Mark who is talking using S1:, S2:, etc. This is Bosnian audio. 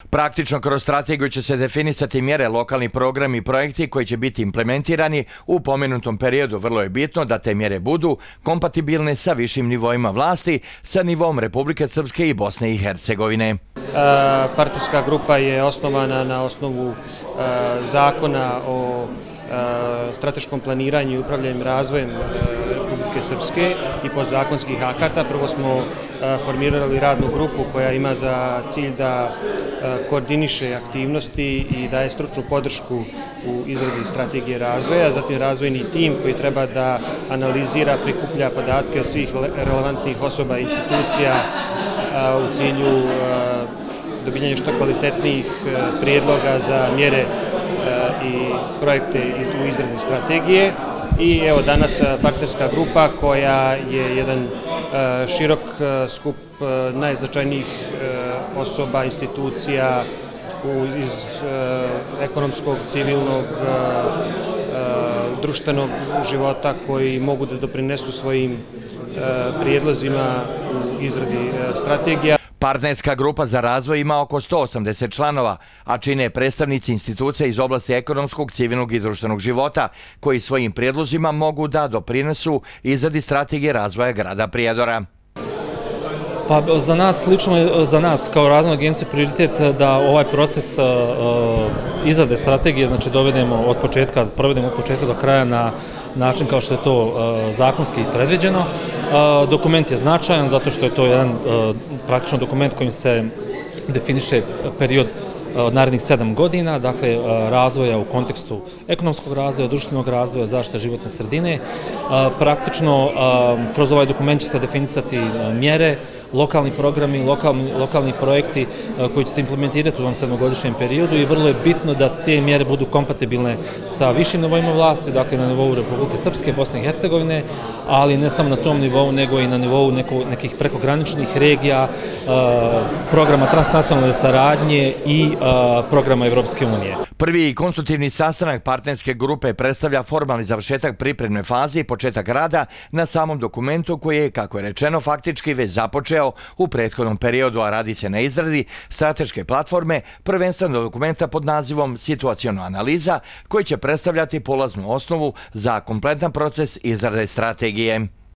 S1: Praktično kroz strategiju će se definisati mjere, lokalni programi i projekti koji će biti implementirani u pomenutom periodu. Vrlo je bitno da te mjere budu kompatibilne sa višim nivoima vlasti, sa nivom Republike Srpske i Bosne i Hercegovine.
S2: Partnerska grupa je osnovana na osnovu zakona o strateškom planiranju i upravljanju razvojem Republike Srpske i podzakonskih akata. Prvo smo formirali radnu grupu koja ima za cilj da koordiniše aktivnosti i daje stručnu podršku u izradi strategije razvoja, zatim razvojni tim koji treba da analizira, prikuplja podatke od svih relevantnih osoba i institucija u cilju dobijanja što kvalitetnijih prijedloga za mjere i projekte u izradi strategije. I evo danas partnerska grupa koja je jedan širok skup najznačajnijih osoba, institucija iz ekonomskog, civilnog, društvenog života koji mogu da doprinesu svojim prijedlozima u izradi strategija.
S1: Partnerska grupa za razvoj ima oko 180 članova, a čine predstavnici institucija iz oblasti ekonomskog, civilnog i društvenog života, koji svojim prijedlozima mogu da doprinesu izradi strategije razvoja grada Prijedora.
S3: Pa za nas, lično za nas kao razvojna agencija, prioritet da ovaj proces izrade strategije provedemo od početka do kraja na način kao što je to zakonski predviđeno. Dokument je značajan zato što je to jedan praktično dokument kojim se definiše period narednih 7 godina, dakle razvoja u kontekstu ekonomskog razvoja, društvenog razvoja, zaštite životne sredine. Praktično kroz ovaj dokument će se definisati mjere, lokalni programi, lokalni projekti koji će se implementirati u ovom 7-godišnjem periodu i vrlo je bitno da te mjere budu kompatibilne sa višim nivoima vlasti, dakle na nivou Republike Srpske, Bosne i Hercegovine, ali ne samo na tom nivou, nego i na nivou nekih prekograničnih regija, programa transnacionalne saradnje i programa Evropske unije.
S1: Prvi konstruktivni sastanak partnerske grupe predstavlja formalni završetak pripremne faze i početak rada na samom dokumentu koji je, kako je rečeno, faktički već započeo u prethodnom periodu, a radi se na izradi strateške platforme, prvenstveno dokumenta pod nazivom Situaciona analiza, koji će predstavljati polaznu osnovu za kompletan proces izrade strategije.